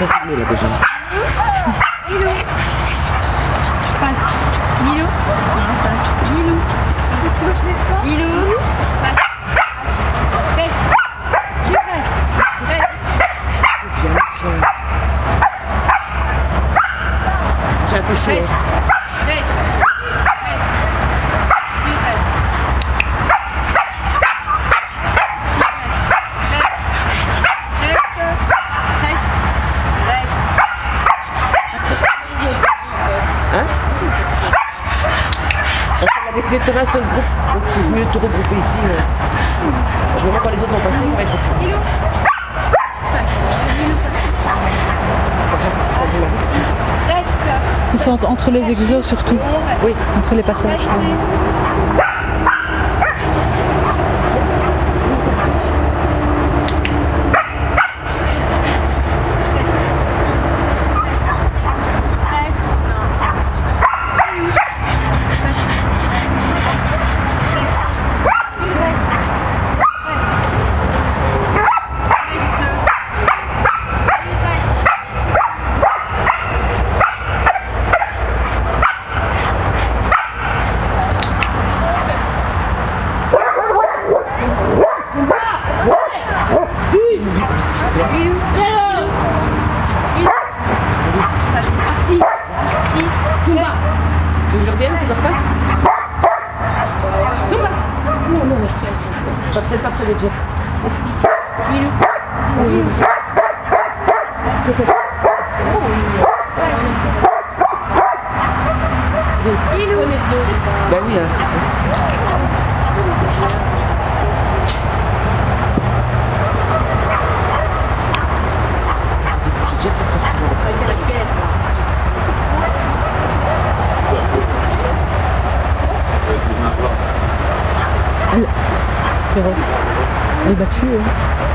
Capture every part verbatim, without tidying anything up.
pas filmé là déjà. Lilou. Passe. Lilou. Non, passe. Lilou. Lilou. Passe. Reste. Tu restes. Reste. J'ai un peu chaud. Reste. Reste. Reste. Tu restes. Hein? Parce qu'on a décidé de faire un seul groupe, donc c'est mieux de te regrouper ici. Vraiment quand les autres vont passer, ça va être autre chose. Ils sont entre les exos surtout. Oui. Entre les passages. Tu veux que je revienne, que je repasse? Zumba. Non, non, ça peut-être pas près des jets. Lilou. Lilou. Ben oui, hein. J'ai déjà presque un cheveu. Elle, elle est battue. Hein.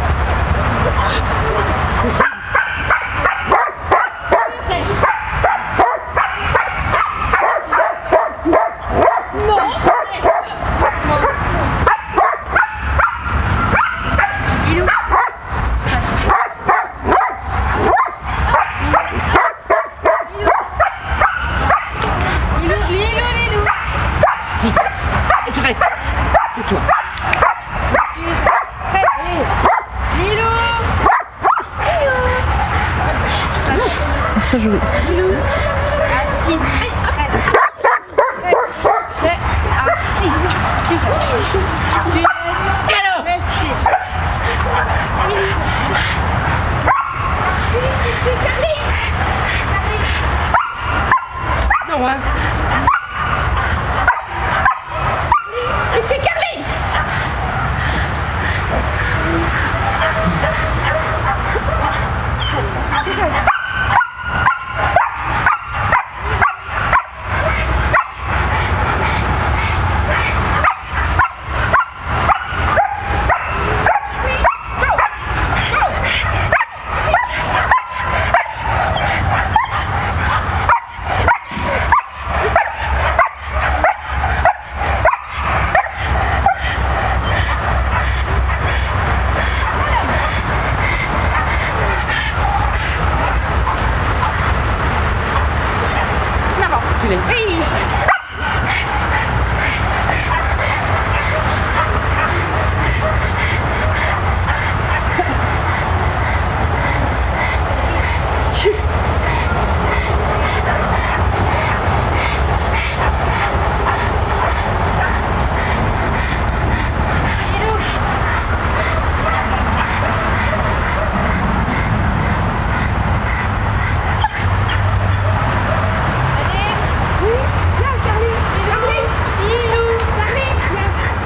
Lilou. Lilou, Lilou, Lilou. Si. Et tu restes. C'est toi. Lilou. Ça joue. Lilou. Assis.